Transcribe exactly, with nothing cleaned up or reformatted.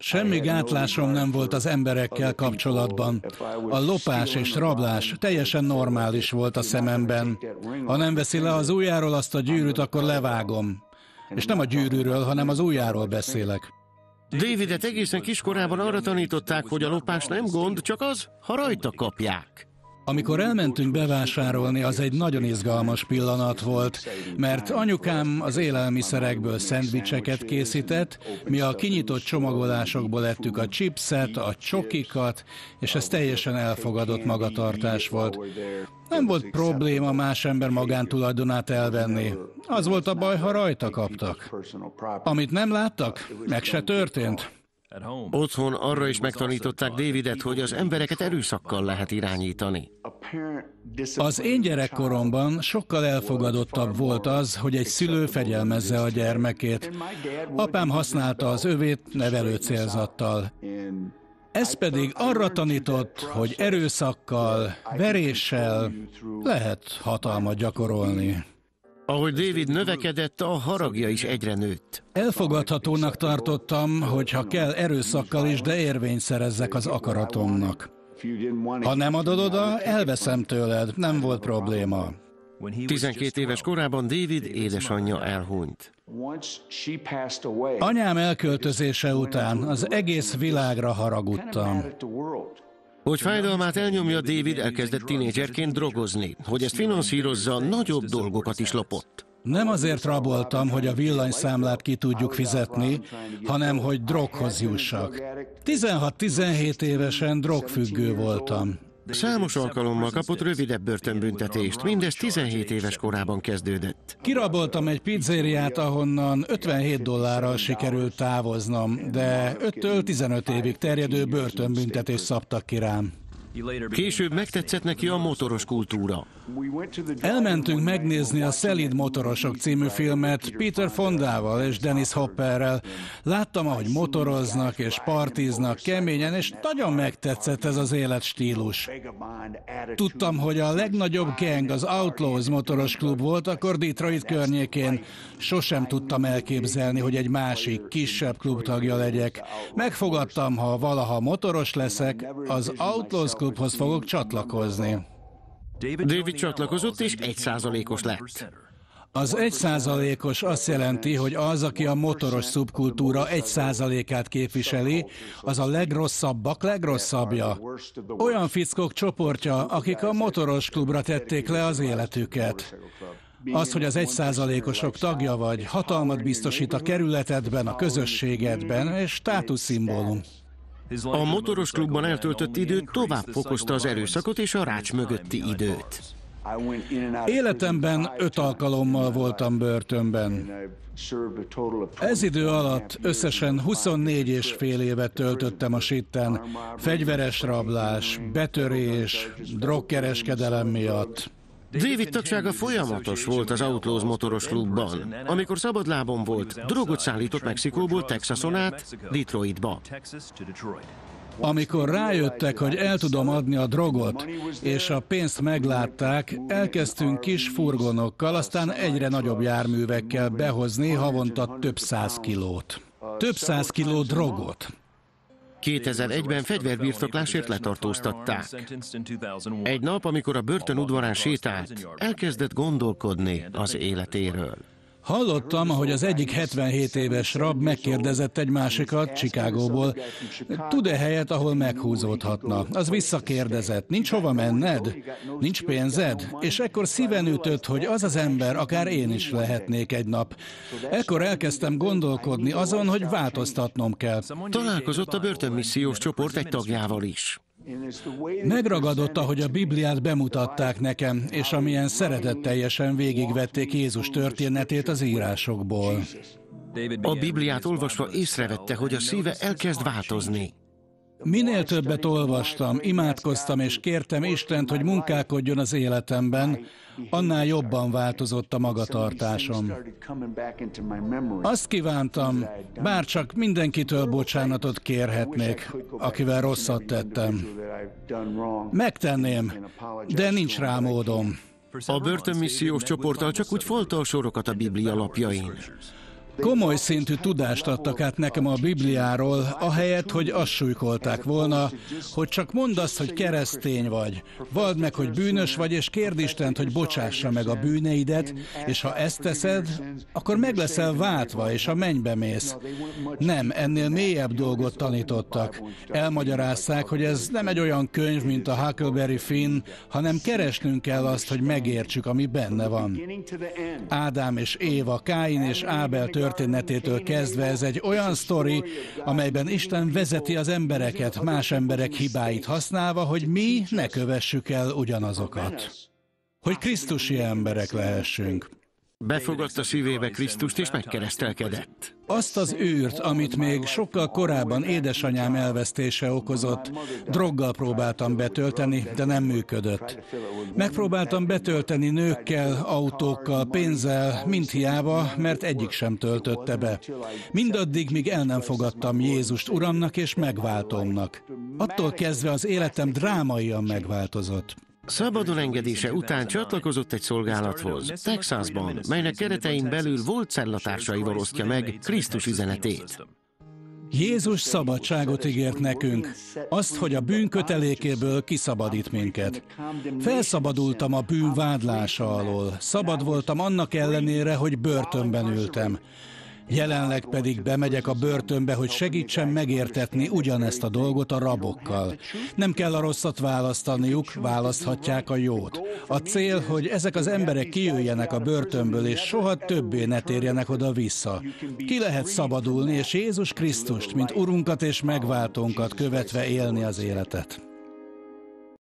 Semmi gátlásom nem volt az emberekkel kapcsolatban. A lopás és rablás teljesen normális volt a szememben. Ha nem veszi le az ujjáról azt a gyűrűt, akkor levágom. És nem a gyűrűről, hanem az ujjáról beszélek. Davidet egészen kiskorában arra tanították, hogy a lopás nem gond, csak az, ha rajta kapják. Amikor elmentünk bevásárolni, az egy nagyon izgalmas pillanat volt, mert anyukám az élelmiszerekből szendvicseket készített, mi a kinyitott csomagolásokból ettük a chipset, a csokikat, és ez teljesen elfogadott magatartás volt. Nem volt probléma más ember magántulajdonát elvenni. Az volt a baj, ha rajta kaptak. Amit nem láttak, meg se történt. Otthon arra is megtanították Davidet, hogy az embereket erőszakkal lehet irányítani. Az én gyerekkoromban sokkal elfogadottabb volt az, hogy egy szülő fegyelmezze a gyermekét. Apám használta az övét nevelő célzattal. Ez pedig arra tanított, hogy erőszakkal, veréssel lehet hatalmat gyakorolni. Ahogy David növekedett, a haragja is egyre nőtt. Elfogadhatónak tartottam, hogy ha kell erőszakkal is, de érvényt szerezzek az akaratomnak. Ha nem adod oda, elveszem tőled, nem volt probléma. tizenkét éves korában David édesanyja elhunyt. Anyám elköltözése után az egész világra haragudtam. Hogy fájdalmát elnyomja, David elkezdett tinédzserként drogozni. Hogy ezt finanszírozza, nagyobb dolgokat is lopott. Nem azért raboltam, hogy a villanyszámlát ki tudjuk fizetni, hanem hogy droghoz jussak. tizenhat-tizenhét évesen drogfüggő voltam. Számos alkalommal kapott rövidebb börtönbüntetést, mindez tizenhét éves korában kezdődött. Kiraboltam egy pizzériát, ahonnan ötvenhét dollárral sikerült távoznom, de öttől tizenöt évig terjedő börtönbüntetést szabtak ki rám. Később megtetszett neki a motoros kultúra. Elmentünk megnézni a Szelíd motorosok című filmet Peter Fondával és Dennis Hopperrel. Láttam, ahogy motoroznak és partiznak keményen, és nagyon megtetszett ez az életstílus. Tudtam, hogy a legnagyobb gang az Outlaws motoros klub volt akkor Detroit környékén. Sosem tudtam elképzelni, hogy egy másik, kisebb klub tagja legyek. Megfogadtam, ha valaha motoros leszek, az Outlaws klubhoz fogok csatlakozni. David csatlakozott és egy százalékos lett. Az egy százalékos azt jelenti, hogy az, aki a motoros szubkultúra egy százalékát képviseli, az a legrosszabbak legrosszabbja. Olyan fickók csoportja, akik a motoros klubra tették le az életüket. Az, hogy az egy százalékosok tagja vagy, hatalmat biztosít a kerületedben, a közösségedben, és státuszszimbólum. A motoros klubban eltöltött időt tovább fokozta az erőszakot és a rács mögötti időt. Életemben öt alkalommal voltam börtönben. Ez idő alatt összesen huszonnégy és fél évet töltöttem a sitten, fegyveres rablás, betörés, drogkereskedelem miatt. David tagsága folyamatos volt az Outlaws motoros klubban. Amikor szabadlábon volt, drogot szállított Mexikóból Texason át Detroitba. Amikor rájöttek, hogy el tudom adni a drogot, és a pénzt meglátták, elkezdtünk kis furgonokkal, aztán egyre nagyobb járművekkel behozni havonta több száz kilót. Több száz kiló drogot. kétezer-egyben fegyverbirtoklásért letartóztatták. Egy nap, amikor a börtön udvarán sétált, elkezdett gondolkodni az életéről. Hallottam, hogy az egyik hetvenhét éves rab megkérdezett egy másikat Chicagóból, tud-e helyet, ahol meghúzódhatna? Az visszakérdezett, nincs hova menned? Nincs pénzed? És ekkor szíven ütött, hogy az az ember, akár én is lehetnék egy nap. Ekkor elkezdtem gondolkodni azon, hogy változtatnom kell. Találkozott a börtönmissziós csoport egy tagjával is. Megragadott, ahogy a Bibliát bemutatták nekem, és amilyen szeretetteljesen végigvették Jézus történetét az írásokból. A Bibliát olvasva észrevette, hogy a szíve elkezd változni. Minél többet olvastam, imádkoztam és kértem Istent, hogy munkálkodjon az életemben, annál jobban változott a magatartásom. Azt kívántam, bárcsak mindenkitől bocsánatot kérhetnék, akivel rosszat tettem. Megtenném, de nincs rá módom. A börtönmissziós csoporttal csak úgy folta a sorokat a Biblia lapjain. Komoly szintű tudást adtak át nekem a Bibliáról, ahelyett, hogy azt súlykolták volna, hogy csak mondd azt, hogy keresztény vagy, vald meg, hogy bűnös vagy, és kérd Istent, hogy bocsássa meg a bűneidet, és ha ezt teszed, akkor meg leszel váltva, és a mennybe mész. Nem, ennél mélyebb dolgot tanítottak. Elmagyarázták, hogy ez nem egy olyan könyv, mint a Huckleberry Finn, hanem keresnünk kell azt, hogy megértsük, ami benne van. Ádám és Éva, Káin és Ábel történetétől kezdve ez egy olyan sztori, amelyben Isten vezeti az embereket, más emberek hibáit használva, hogy mi ne kövessük el ugyanazokat. Hogy krisztusi emberek lehessünk. Befogadta szívébe Krisztust és megkeresztelkedett. Azt az űrt, amit még sokkal korábban édesanyám elvesztése okozott, droggal próbáltam betölteni, de nem működött. Megpróbáltam betölteni nőkkel, autókkal, pénzzel, mind hiába, mert egyik sem töltötte be. Mindaddig, míg el nem fogadtam Jézust Uramnak és megváltómnak. Attól kezdve az életem drámaian megváltozott. Szabadon engedése után csatlakozott egy szolgálathoz, Texasban, melynek keretein belül volt cellatársaival osztja meg Krisztus üzenetét. Jézus szabadságot ígért nekünk, azt, hogy a bűn kötelékéből kiszabadít minket. Felszabadultam a bűn vádlása alól, szabad voltam annak ellenére, hogy börtönben ültem. Jelenleg pedig bemegyek a börtönbe, hogy segítsem megértetni ugyanezt a dolgot a rabokkal. Nem kell a rosszat választaniuk, választhatják a jót. A cél, hogy ezek az emberek kijöjjenek a börtönből, és soha többé ne térjenek oda-vissza. Ki lehet szabadulni, és Jézus Krisztust, mint Urunkat és Megváltónkat követve élni az életet.